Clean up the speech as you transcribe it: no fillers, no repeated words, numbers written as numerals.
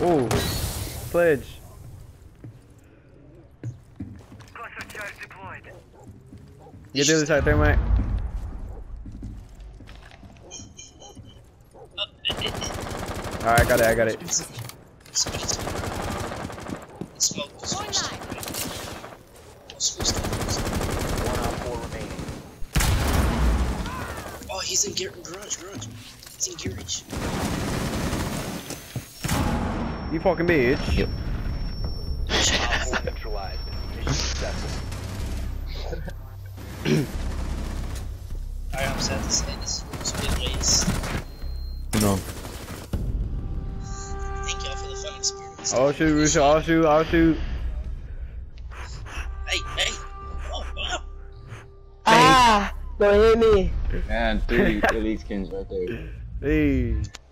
Oh, pledge. Get the other side, thermite. Alright, I got it. Oh, he's in garage. He's in garage. You fucking bitch. Yep. I'm sad to say this was a good race. No. Thank y'all for the fun experience. I'll shoot. I'll shoot. Hey. Oh. Ah! Don't hit me. Man, 3 elite skins right there. Hey.